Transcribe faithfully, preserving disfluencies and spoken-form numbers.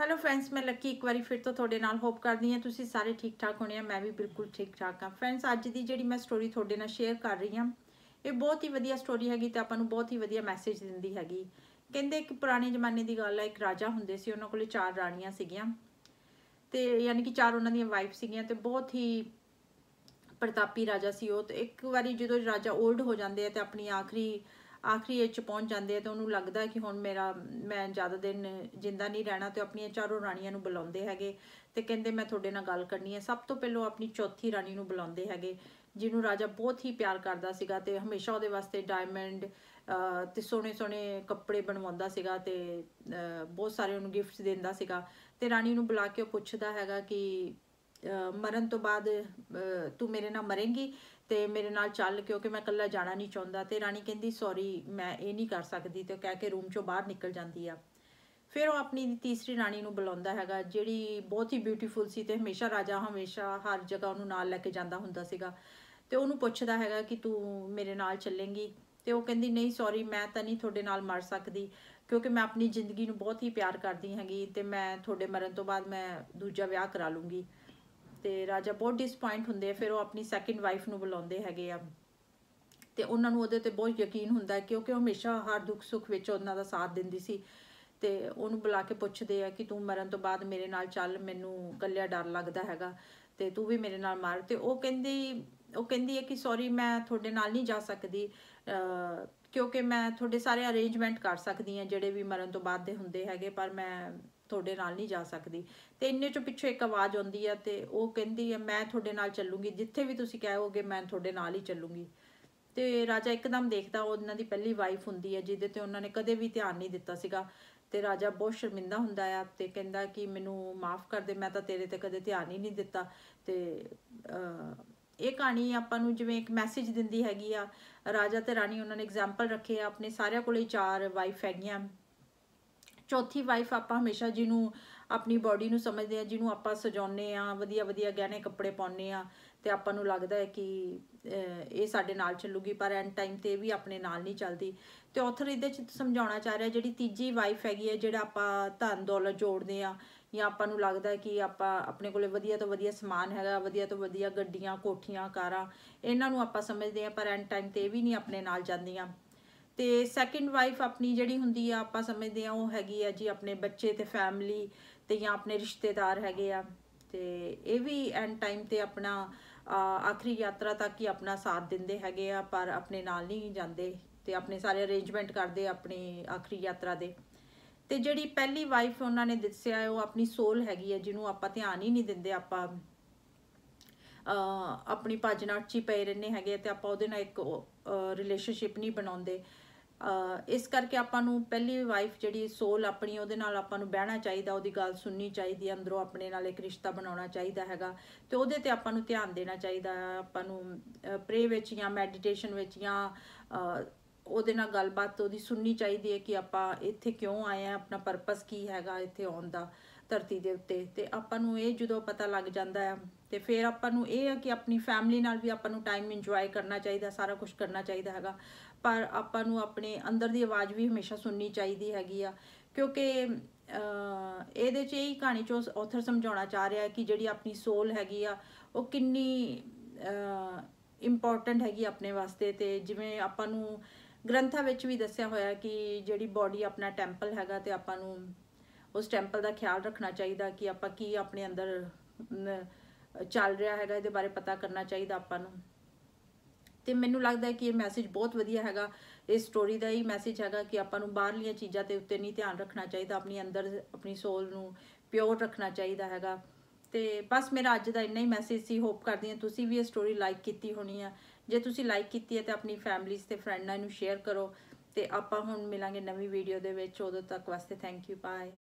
Hello friends, मैं लक्की एक बार फिर तो थोड़े नाल होप करदी हां तुसीं सारे ठीक ठाक होने। मैं भी बिल्कुल ठीक ठाक हाँ। फ्रेंड्स, अज की जिहड़ी मैं स्टोरी थोड़े नाल शेयर कर रही हाँ, ये बहुत ही वधिया स्टोरी हैगी ते आपां नूं बहुत ही वधिया मैसेज दिंदी हैगी। कहंदे एक पुराने जमाने की गल है, एक राजा हुंदे सी, उन्हां कोल चार राणियां सीगियां ते यानी कि चार उन्हां दीयां वाइफ सीगियां ते बहुत ही प्रतापी राजा सी वो। तो एक बारी जो राजा ओल्ड हो जाते हैं तो अपनी आखिरी आखिरी एज पहुँच जाते हैं तो उन्होंने लगता है कि हुण मेरा मैं ज़्यादा दिन जिंदा नहीं रहना। तो अपन चारों राणियां नूं बुलाते हैं तो कहते मैं थोड़े नाल गल करनी है। सब तो पहलों अपनी चौथी राणी नूं बुलाते हैं जिन्हों राजा बहुत ही प्यार करता सीगा ते हमेशा वो वास्ते डायमंड ते सोहने सोहने कपड़े बनवाता सीगा ते बहुत सारे उन्होंने गिफ्ट देंदा सीगा। ते राणी नूं बुला के पुछदा हैगा कि मरण तो बाद तू मेरे नाल मरेंगी तो मेरे नाल चल, क्योंकि मैं कल्ला जाना नहीं चाहता। तो राणी कहती सॉरी मैं ये नहीं कर सकती, तो कह के रूम चो बाहर निकल जाती है। फिर वो अपनी तीसरी राणी नूं बुलांदा हैगा जिहड़ी बहुत ही ब्यूटीफुल सी ते हमेशा राजा हमेशा हर जगह उन्होंने नाल लैके जांदा हुंदा सीगा। ते उहनूं पुछदा हैगा कि तू मेरे नाल चलेंगी। तो वह कहती नहीं सॉरी मैं तो नहीं थोड़े नाल मर सकती, क्योंकि मैं अपनी जिंदगी नूं बहुत ही प्यार करती हैगी ते मैं थोड़े मरण तो बाद मैं दूजा विआह करा लूँगी। तो राजा बहुत डिसपॉइंट होंगे। फिर वो अपनी सैकेंड वाइफ नूं बुलाते हैगे आ ते उन्हां नूं उहदे ते बहुत यकीन हुंदा है, क्योंकि हमेशा हर दुख सुख विच उन्हां दा साथ दिंदी सी। ते उहनूं बुला के पुछदे आ कि तू मरण तो बाद मेरे नाल चल, मैनूं कल्लिया डर लगदा हैगा ते तू भी मेरे नाल मर। ते ओह कहंदी ओह कहंदी है कि सॉरी मैं थोड़े नाल नहीं जा सकदी, क्योंकि मैं थोड़े सारे अरेंजमेंट कर सकदी हाँ जिहड़े भी मरण तो बाद दे हुंदे हैगे, पर मैं थोड़े नाल नहीं जा सकती। तो इन्ने चो पिछों एक आवाज़ आउंदी है ते ओह कहंदी है मैं थोड़े नाल चलूँगी, जिथे भी तुसीं कहोगे मैं थोड़े नाल ही चलूँगी। तो राजा एकदम देखता उन्हां दी पहली वाइफ हुंदी है जिहदे ते उन्होंने कदे भी ध्यान नहीं दिता सीगा। ते राजा बहुत शर्मिंदा हुंदा है ते कहंदा कि मैनूं माफ़ कर दे, मैं तो तेरे ते कदे ध्यान ही नहीं दिता। ते ये कहानी आपां नूं जिवें एक मैसेज दिंदी हैगी आ। राजा ते राणी उन्होंने एग्जाम्पल रखे आ, अपने सारिਆਂ कोल चार वाइफ हैगियां। चौथी वाइफ आप हमेशा जिन्हों अपनी बॉडी नूं समझते हैं, जिन्हों आप सजाने वधिया वधिया गहने कपड़े पाने तो आपां नूं लगदा है कि ये साडे नाल चलूगी, पर एंड टाइम ते भी अपने नाल नहीं चलती। तो ऑथर इहदे च समझाउणा चाह रहा जिहड़ी तीजी वाइफ हैगी है, जिहड़ा आपां धन दौलत जोड़ते हैं या आपां नूं लगदा है कि आपां अपने कोले वधिया तो वधिया समान हैगा, वधिया तो वधिया गड्डियां कोठियां कारां इन्हां नूं आपां समझदे हैं, पर एंड टाइम ते भी नहीं अपने नाल जांदियां। तो सैकेंड वाइफ अपनी जिहड़ी हुंदी आ आपां समझदे आ वो हैगी आ जी अपने बच्चे ते फैमिली ते या अपने रिश्तेदार हैगे आ। ते ये भी एंड टाइम ते अपना आखिरी यात्रा तक ही अपना साथ दिंदे हैगे आ, पर अपने नाल नहीं जांदे ते अपने सारे अरेंजमेंट करदे अपनी आखिरी यात्रा दे। ते जिहड़ी पहली वाइफ उन्होंने दस्सिया है वो अपनी सोल हैगी है, जिन्हों आपां ध्यान ही नहीं दिंदे, आपां अपनी भज नट च ही पे रहने हैगे ते आपां उहदे नाल एक रिलेशनशिप नहीं बनाउंदे। इस करके आपां नूं पहली वाइफ जिहड़ी सोल अपनी उहदे नाल आपां नूं बहना चाहिए, उहदी गल सुननी चाहिए, अंदरों अपने नाल एक रिश्ता बनाउणा चाहिए हैगा। तो उहदे ते आपां नूं ध्यान देना चाहिए, आपां नूं प्रे विच या मैडिटेशन विच या उहदे नाल गलबात उहदी सुननी चाहिए है कि आपां इत्थे क्यों आए हैं, अपना परपस की हैगा इत्थे आउण दा धरती दे उत्ते। ते आपां नूं इह जदों पता लग जांदा है तो फिर आपां नूं इह है कि अपनी फैमिली नाल भी आपां नूं टाइम इंजॉय करना चाहिए, सारा कुछ करना चाहिए हैगा, पर आपां नूं अपने अंदर दी आवाज़ भी हमेशा सुननी चाहिए हैगी आ। क्योंकि इहदे च यही कहानी चो ऑथर समझाउणा चाह रहा है कि जिहड़ी अपनी सोल हैगी आ वो किन्नी इंपॉर्टेंट हैगी अपने वास्ते। ते जिवें आपां नूं ग्रंथां विच भी दस्सिया होया कि जिहड़ी बॉडी अपना टैंपल हैगा ते आपां नूं उस टैंपल का ख्याल रखना चाहिए कि आपां की अपने अंदर चल रहा है, ये बारे पता करना चाहिए आपां नूं। ते मैनूं लगदा है कि ये मैसेज बहुत वधिया हैगा। इस स्टोरी का ही मैसेज हैगा कि आपां नूं बाहरलियां चीज़ां ते उत्ते नहीं ध्यान रखना चाहिए, अपनी अंदर अपनी सोल नूं प्योर रखना चाहिए हैगा। ते बस मेरा अज दा इन्ना ही मैसेज सी। होप करदी हां तुसीं भी ये स्टोरी लाइक कीती होनी है। जे तुसीं लाइक कीती है तो अपनी फैमिलीज़ ते फ्रेंडां नूं शेयर करो। ते आपां हुण मिलांगे नवीं वीडियो दे विच, उदों तक वास्ते थैंक यू, बाय।